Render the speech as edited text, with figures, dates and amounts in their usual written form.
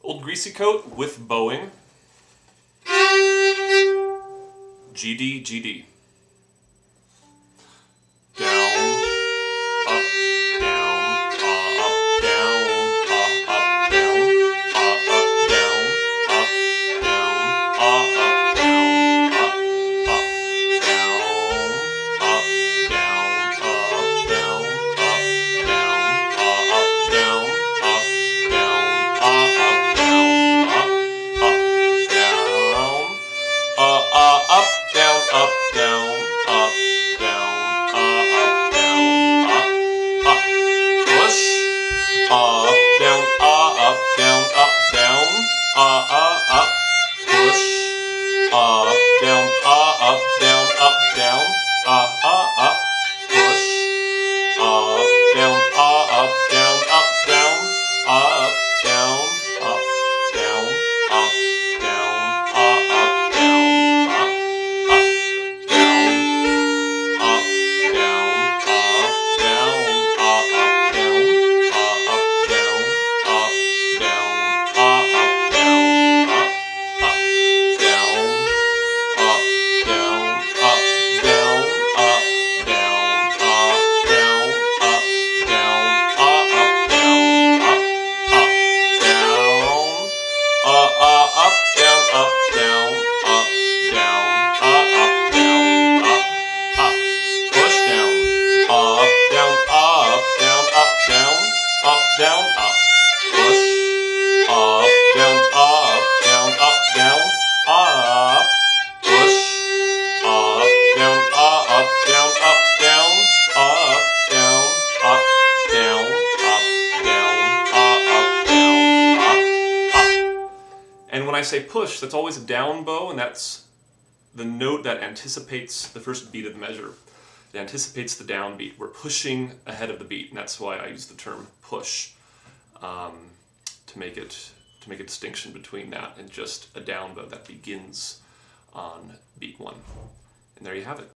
Old Greasy coat with bowing. GDGD. Down, up, down, up, down, up, down, up, down, up, down, up, down, up, down, up, down, up, down, up, down, up, down, up, down, up, down, up, down, up, down, up, down, up, push, up, down, up, down, up, push, up, down, up, down, down, up, push, up, down, up, down, down, up, down, up, down, up, down, up, down, up. Down, up, push, up, down, up, down, up, push, up, down, up, down, down, up, down, up, down, up. And when I say push, that's always a down bow, and that's the note that anticipates the first beat of the measure. It anticipates the down beat. We're pushing ahead of the beat, and that's why I use the term push to make a distinction between that and just a down bow that begins on beat 1. And there you have it.